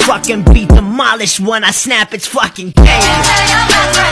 fucking be demolished when I snap its fucking cage.